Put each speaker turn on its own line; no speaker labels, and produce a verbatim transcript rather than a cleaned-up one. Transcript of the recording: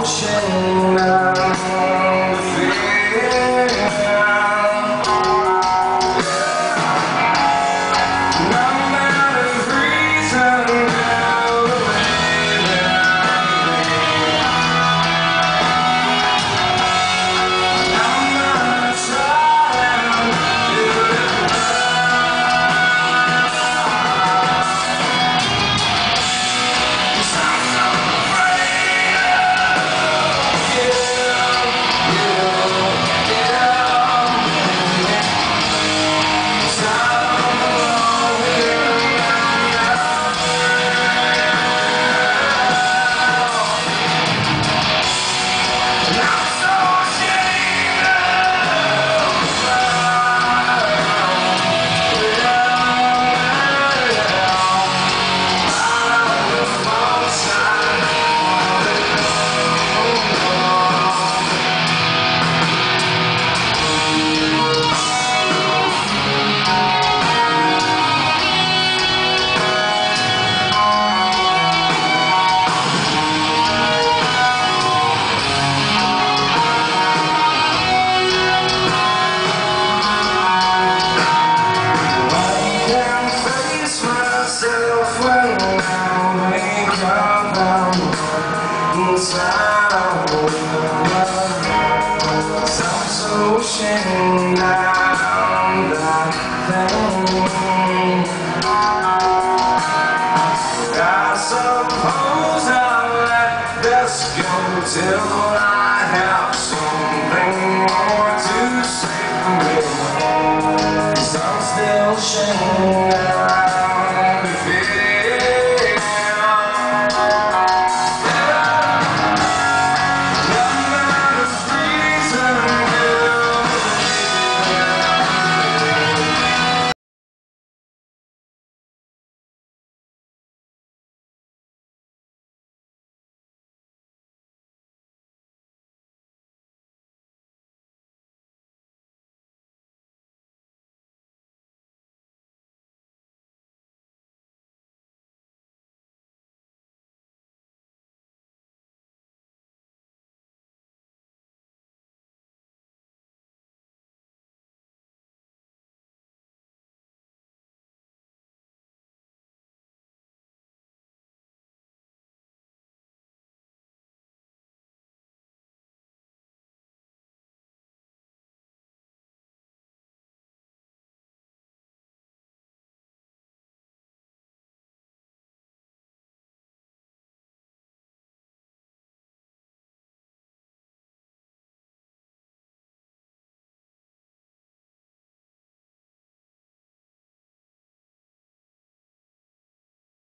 shame I'm defeated. No matter the reason they'll believe in me. I'm not trying to do it well. 'Cause I'm so afraid of you, you, you. 'Cause I don't belong here now. And I'm so ashamed of I'm so ashamed I'm that thing. I suppose I'll let this go till I have something more to say for me. 'Cause I'm still ashamed.